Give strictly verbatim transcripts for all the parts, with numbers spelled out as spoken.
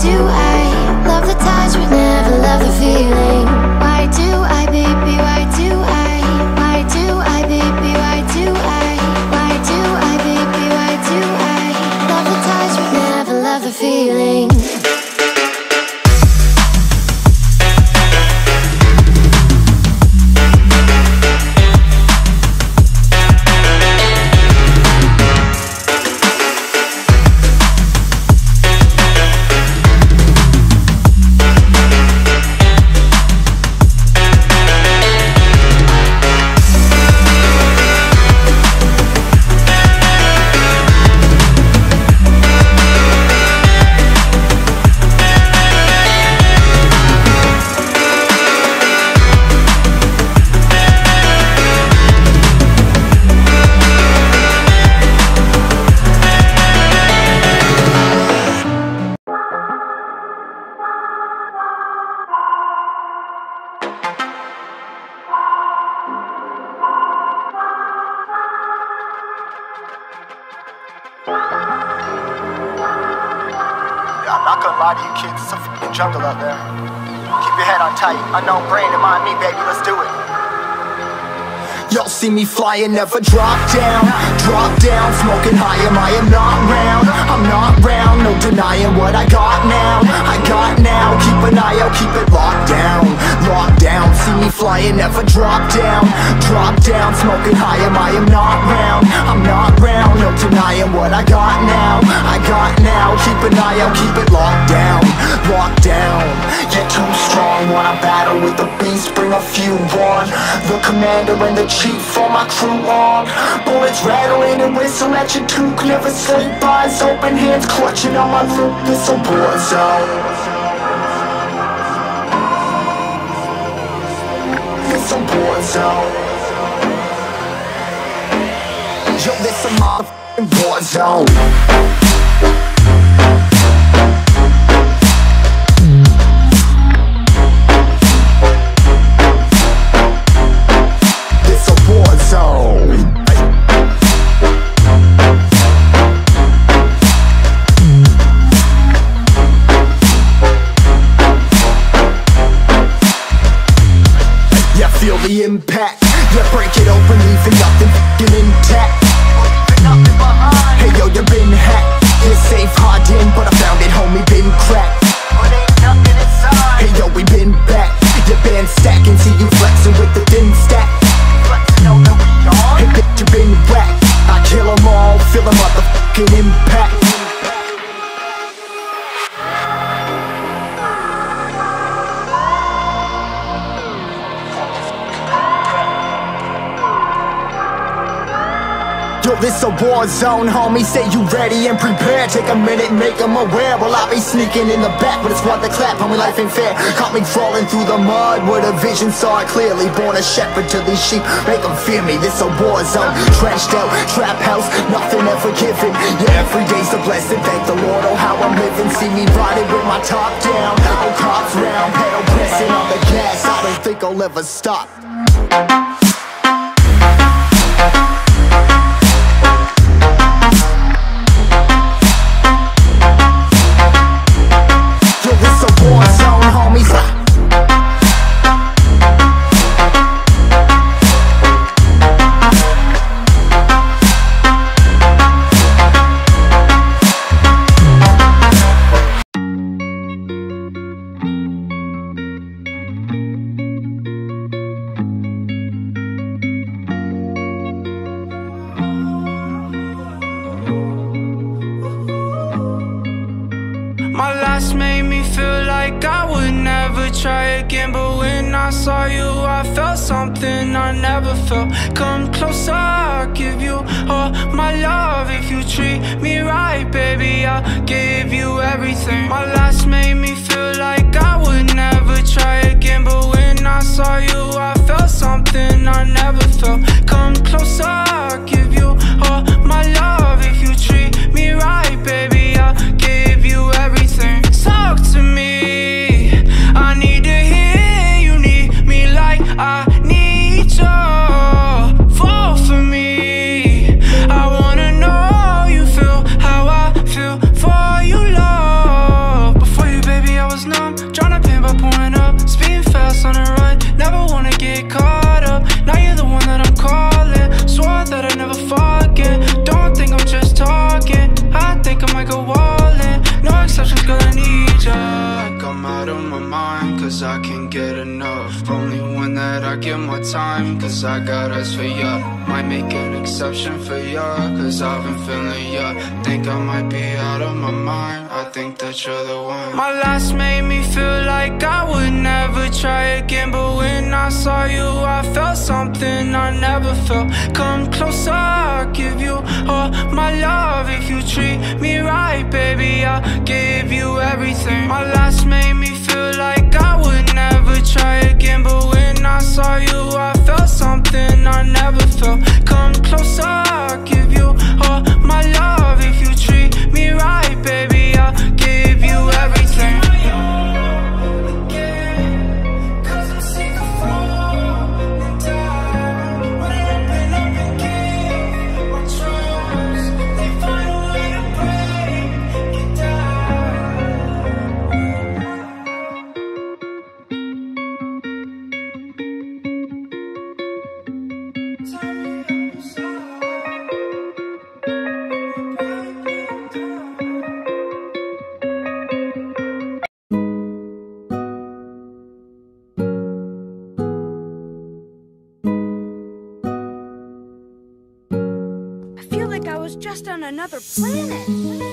do I love the touch but never love the feeling? Why do I, baby, why do I? Why do I, baby, why do I? Why do I, baby, why do I love the touch but never love the feeling? I'm not gonna lie to you kids, it's a f***ing jungle out there. Keep your head on tight, unknown brain and mind me, baby, let's do it. Y'all see me flying, never drop down. Drop down, smoking high, am I am not round. I'm not round, no denying what I got now. I got now, keep an eye out, keep it locked down. Locked down, see me flying, never drop down. Drop down, smoking high, am I am not round. I'm not round, no denying what I got now. I got now, keep an eye out, keep it locked down. Locked down, you're too strong. Wanna battle with the beast, bring a few on. The commander and the chief for my crew on. Bullets rattling and whistle at your toque. Never sleep, eyes open, hands clutching on my loop. This a war zone. This a war zone. Yo, this a motherfucking war zone. Feel the impact, yeah, break it open, leaving nothing f***ing intact. Hey yo, you been hacked, you're safe, hard in, but I found it, homie, been cracked. Hey yo, we been back, your band stacking, see you flexing with the thin stack. Hey bitch, you been whacked, I kill them all, feel the motherfucking impact. Yo, this a war zone, homie, say you ready and prepared. Take a minute, make them aware. Well, I be sneaking in the back, but it's what the clap, homie, life ain't fair. Caught me crawling through the mud, where the vision saw it clearly. Born a shepherd to these sheep, make them fear me. This a war zone, trashed out, trap house, nothing ever given. Yeah, every day's a blessing, thank the Lord, oh how I'm living. See me riding with my top down, oh cops round, pedal pressing on the gas. I don't think I'll ever stop. My last made me feel like I would never try again, but when I saw you I felt something I never felt. Come closer, I'll give you all my love. If you treat me right, baby, I'll give you everything. My last made me feel like I would never try again, but when I saw you I felt something I never felt. Come closer, I'll give you all my love. If you treat me right, baby, I'll give you everything. Talk to me, I need to hear you need me like I need you. Fall for me, I wanna know you feel how I feel for you, love. Before you my mind, cause I can't get enough. Only one that I give my time, cause I got eyes for ya. Might make an exception for ya, cause I've been feeling ya. Think I might be out of my mind, I think that you're the one. My last made me feel like I would never try again, but when I saw you I felt something I never felt. Come closer, I'll give you all my love. If you treat me right, baby, I'll give you everything. My last made me feel like I would never try again, but when I saw you I felt something I never felt. Come closer, I'll give you all my love. If you treat me right, baby, I'll give you everything. Just on another planet.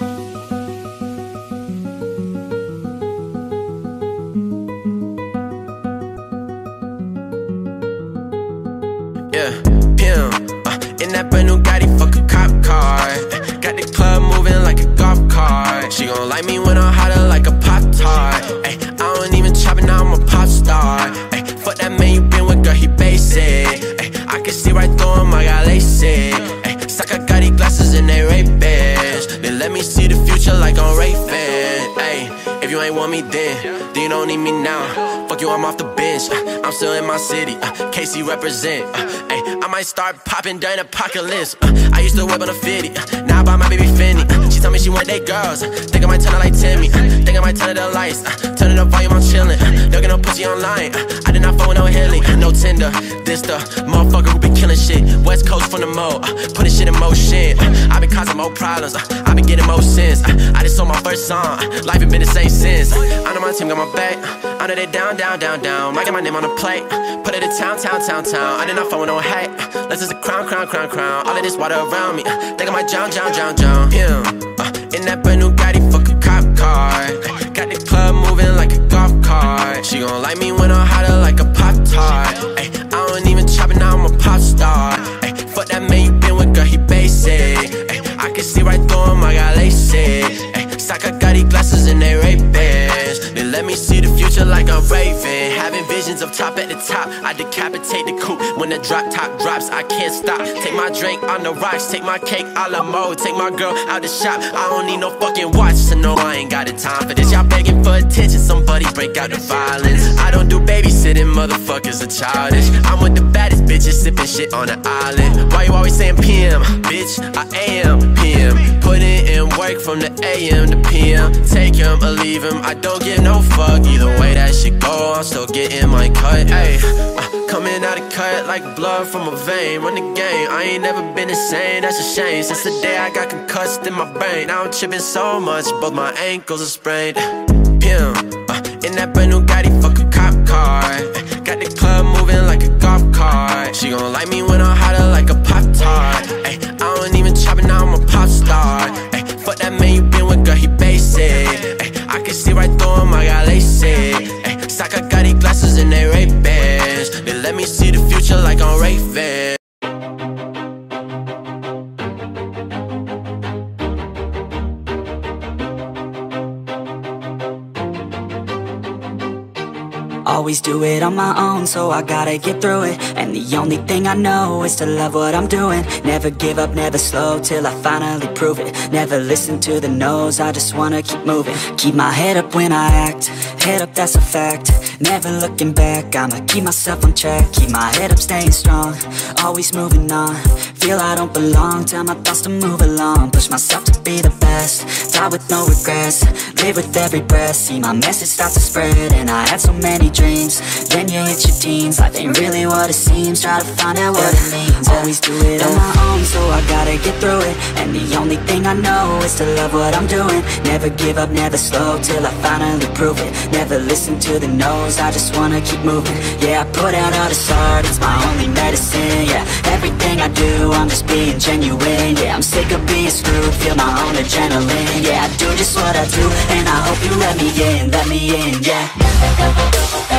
Yeah, pimp, uh, in that brand new Gotti, fuck a cop car. Got the club moving like a golf cart. She gon' like me when I'm hotter like a Pop-Tart. Ay, I don't even chop it, now I'm a pop star. Ay, fuck that man you been with, girl, he basic. Ay, I can see right through him, I got LASIK. Ay, suck, I got these glasses and they Ray-Bans. Then let me see the future like I'm Ray-Fan. Ay, if you ain't want me then, then you don't need me now. Fuck you, I'm off the bench, uh, I'm still in my city, uh, K C represent, uh, ay, I might start popping during apocalypse, uh, I used to whip on a fifty, uh, now I buy my baby Fendi, uh, she tell me she want they girls, uh, think I might turn her like Timmy, uh, think I might turn it the lights, uh, turn it up volume, I'm chillin', uh, don't get no pussy online, uh, I did not fuck with no Hilly, uh, no Tinder, this the motherfucker who been killing shit, West Coast from the mo, uh, putting shit in motion, uh, I been causing more problems, uh, I been getting more sense, uh, I just sold my first song, uh, life ain't been the same since, uh, I know my team got my back, uh, I know they down, down, down, down. Might get my name on the plate. Put it in town, town, town, town. I did not fall with no hate. Let's just a crown, crown, crown, crown. All of this water around me. Think I might drown, drown, drown, drown. Yeah, uh, in that brand new Gotti, fuck a cop car. Got the club moving like a golf cart. She gon' like me when I'm hotter like a Pop-Tart. Ay, I don't even chop it, now I'm a pop star. Ay, fuck that man you been with, girl, he basic. Ay, I can see right through him, I got LASIK. Ay, sock, I got these glasses and they Ray-Bans. Then let me see the future like I'm Raven. Having visions of top at the top. I decapitate the coupe when the drop top drops. I can't stop. Take my drink on the rocks. Take my cake a la mode. Take my girl out the shop. I don't need no fucking watch to know I ain't got the time for this. Y'all begging for attention. Somebody break out the violence. I don't do babysitting. Motherfuckers are childish. I'm with the baddest bitches sipping shit on the island. Why you always saying P M? Bitch, I am P M. Putting in work from the A M to P M. Take him or leave him. I don't give no fuck. Either way that shit go, I'm still getting my cut. Ayy, uh, coming out of cut like blood from a vein. Run the game, I ain't never been the same. That's a shame. Since the day I got concussed in my brain, now I'm tripping so much, both my ankles are sprained. Pimp, uh, in that brand new Gotti, fuck a cop car. Got the club moving like a golf cart. She gon' like me when I'm hotter like a Pop-Tart. Ay, I don't even chop it, now I'm a pop star. Ay, fuck that man you been with, girl, he basic. Ay, I can see right through him, I got LASIK. Ay, sock, I got these glasses and they Ray-Bans. They let me see the future like I'm Ray-Fan. Always do it on my own, so I gotta get through it. And the only thing I know is to love what I'm doing. Never give up, never slow, till I finally prove it. Never listen to the no's, I just wanna keep moving. Keep my head up when I act, head up, that's a fact. Never looking back, I'ma keep myself on track. Keep my head up, staying strong, always moving on. Feel I don't belong, tell my thoughts to move along. Push myself to be the best, die with no regrets. Live with every breath, see my message start to spread. And I had so many dreams, dreams. Then you hit your teens, life ain't really what it seems. Try to find out what it means. Always do it on my own, so I gotta get through it. And the only thing I know is to love what I'm doing. Never give up, never slow, till I finally prove it. Never listen to the no's, I just wanna keep moving. Yeah, I put out all this art, it's my only medicine. Yeah, everything I do, I'm just being genuine. Yeah, I'm sick of being screwed, feel my own adrenaline. Yeah, I do just what I do, and I hope you let me in, let me in, yeah.